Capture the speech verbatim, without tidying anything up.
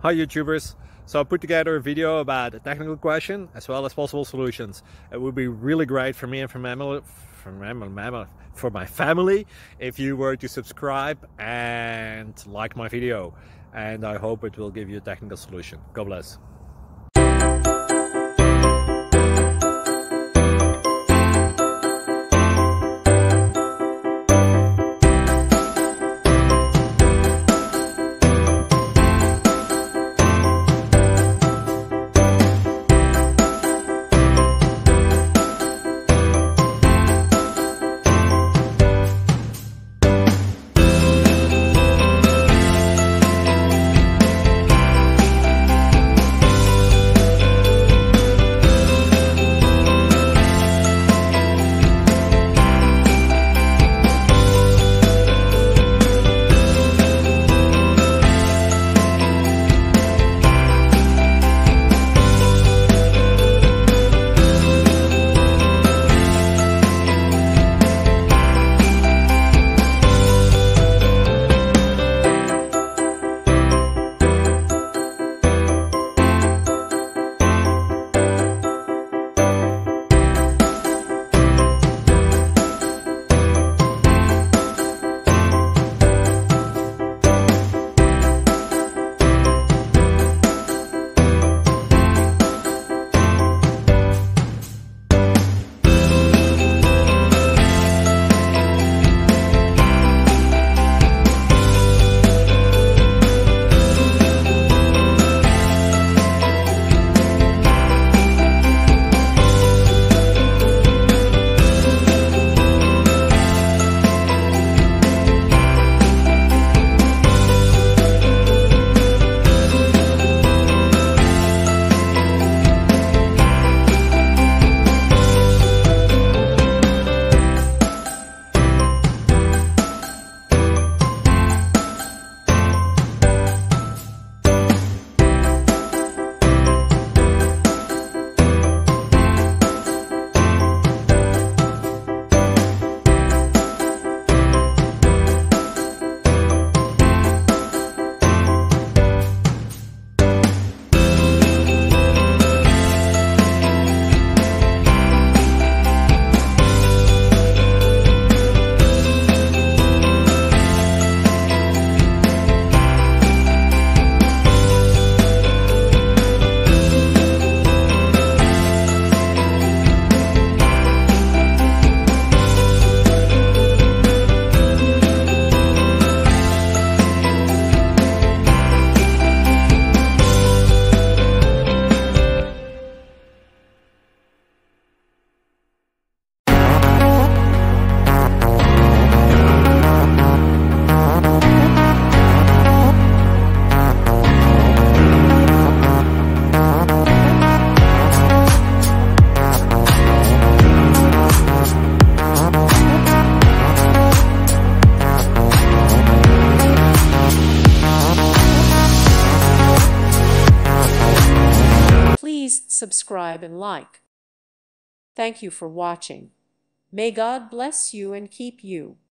Hi YouTubers! So I put together a video about a technical question as well as possible solutions. It would be really great for me and for, mammal, for, mammal, for my family if you were to subscribe and like my video. And I hope it will give you a technical solution. God bless. Please subscribe and like. Thank you for watching. May God bless you and keep you.